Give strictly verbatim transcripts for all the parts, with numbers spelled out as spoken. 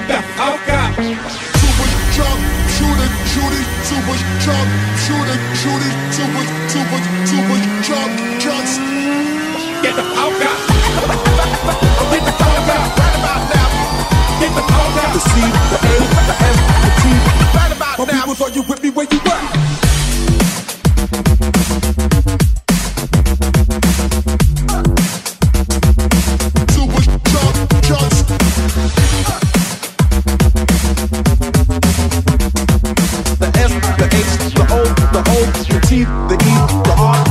the fuck up. Super jump, shoot it, shoot it, super jump, shoot it, shoot it, super, super, super jump, just Get the fuck up. Get the fuck up. Right about now. Get the fuck up. The C, the A, the S, the T. Right about now. My people thought you with me where you at. super jump, just The S, the H, the O, the O, the T, the E, the R.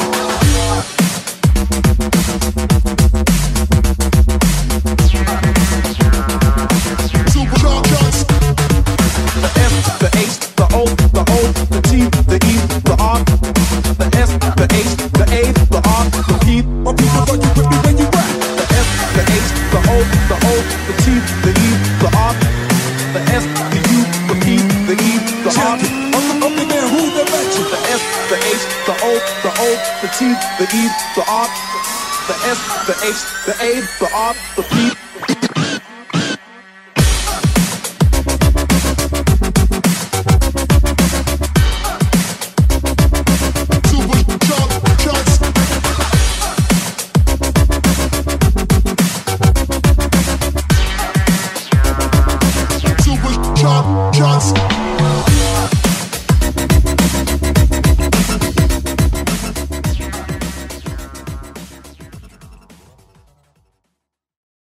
super jump, just The S, the H, the O, the O, the T, the E, the R. The S, the H, the A, the R, the P. My people thought you with me where you at. The S, the H, the O, the O, the T, the E, the R. The S, the U, the P, the E, the R. Up the up there, who the mention? The S, the H, the O, the O, the T, the E, the R. The S, the H, the A, the R, the P.